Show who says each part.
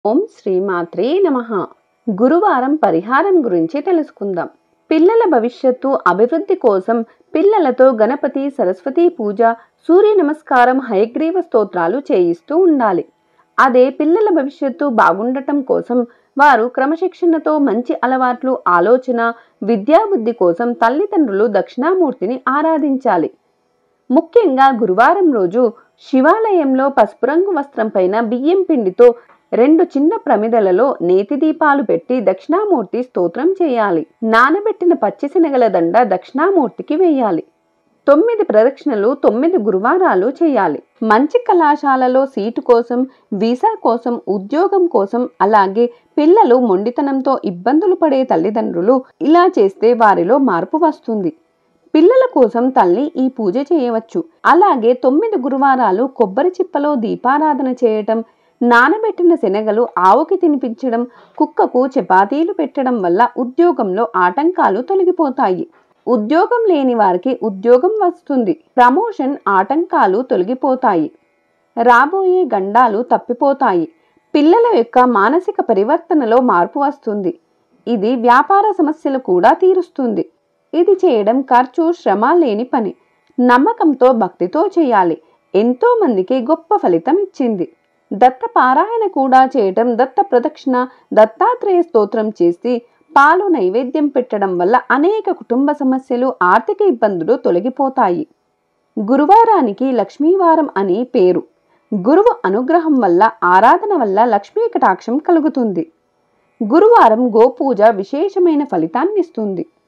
Speaker 1: ఓం శ్రీమాత్రే నమః. గురువారం పరిహారం గురించి తెలుసుకుందాం. పిల్లల భవిష్యత్తు అభివృద్ధి కోసం పిల్లలతో గణపతి, సరస్వతి పూజ, సూర్య నమస్కారం, హయగ్రీవ స్తోత్రాలు చేయిస్తూ ఉండాలి. అదే పిల్లల భవిష్యత్తు బాగుండటం కోసం వారు క్రమశిక్షణతో మంచి అలవాట్లు, ఆలోచన, విద్యాబుద్ధి కోసం తల్లిదండ్రులు దక్షిణామూర్తిని ఆరాధించాలి. ముఖ్యంగా గురువారం రోజు శివాలయంలో పసుపు రంగు వస్త్రం పైన బియ్యం పిండితో 2 చిన్న ప్రమిదలలో నేతి దీపాలు పెట్టి దక్షిణామూర్తి స్తోత్రం చేయాలి. నానబెట్టిన పచ్చిశనగల దండ దక్షిణామూర్తికి వేయాలి. 9 ప్రదక్షిణలు 9 గురువారాలు చేయాలి. మంచి కళాశాలలో సీటు కోసం, వీసా కోసం, ఉద్యోగం కోసం, అలాగే పిల్లలు మొండితనంతో ఇబ్బందులు పడే తల్లిదండ్రులు ఇలా చేస్తే వారిలో మార్పు వస్తుంది. పిల్లల కోసం తల్లి ఈ పూజ చేయవచ్చు. అలాగే 9 గురువారాలు కొబ్బరి చిప్పలో దీపారాధన చేయటం, నానబెట్టిన శనగలు ఆవుకి తినిపించడం, కుక్కకు చపాతీలు పెట్టడం వల్ల ఉద్యోగంలో ఆటంకాలు తొలగిపోతాయి. ఉద్యోగం లేని వారికి ఉద్యోగం వస్తుంది. ప్రమోషన్ ఆటంకాలు తొలగిపోతాయి. రాబోయే గండాలు తప్పిపోతాయి. పిల్లల యొక్క మానసిక పరివర్తనలో మార్పు వస్తుంది. ఇది వ్యాపార సమస్యలు కూడా తీరుస్తుంది. ఇది చేయడం ఖర్చు, శ్రమ లేని పని. నమ్మకంతో, భక్తితో చేయాలి. ఎంతో మందికి గొప్ప ఫలితం ఇచ్చింది. దత్త పారాయణ కూడా చేయటం, దత్త ప్రదక్షిణ, దత్తాత్రేయ స్తోత్రం చేసి పాలు నైవేద్యం పెట్టడం వల్ల అనేక కుటుంబ సమస్యలు, ఆర్థిక ఇబ్బందులు తొలగిపోతాయి. గురువారానికి లక్ష్మీవారం అని పేరు. గురువు అనుగ్రహం వల్ల, ఆరాధన వల్ల లక్ష్మీ కటాక్షం కలుగుతుంది. గురువారం గోపూజ విశేషమైన ఫలితాన్నిస్తుంది.